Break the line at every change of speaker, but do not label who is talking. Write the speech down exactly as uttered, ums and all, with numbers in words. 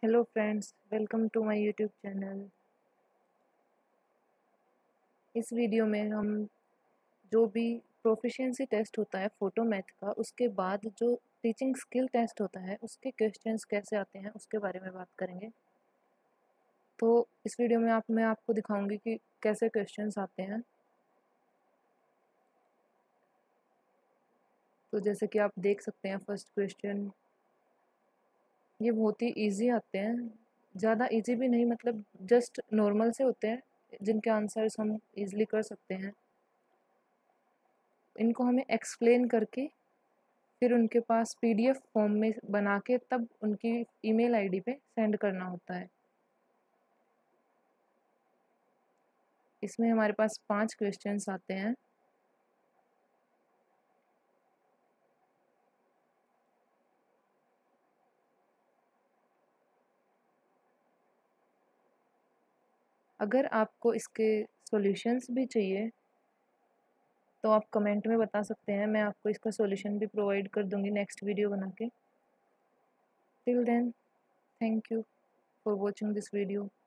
Hello friends, welcome to my YouTube channel. इस video में हम जो भी प्रोफिशिएंसी टेस्ट होता है फोटो मैथ का, उसके बाद जो टीचिंग स्किल टेस्ट होता है उसके क्वेश्चंस कैसे आते हैं उसके बारे में बात करेंगे। तो इस वीडियो में आप मैं आपको दिखाऊंगी कि कैसे क्वेश्चंस आते हैं। तो जैसे कि आप देख सकते हैं फर्स्ट क्वेश्चन, ये बहुत ही इजी आते हैं, ज़्यादा इजी भी नहीं, मतलब जस्ट नॉर्मल से होते हैं जिनके आंसर्स हम इजीली कर सकते हैं। इनको हमें एक्सप्लेन करके फिर उनके पास पीडीएफ फॉर्म में बना के तब उनकी ईमेल आईडी पे सेंड करना होता है। इसमें हमारे पास पांच क्वेश्चंस आते हैं। अगर आपको इसके सॉल्यूशंस भी चाहिए तो आप कमेंट में बता सकते हैं, मैं आपको इसका सॉल्यूशन भी प्रोवाइड कर दूंगी नेक्स्ट वीडियो बना के। Till then, thank you for watching this video.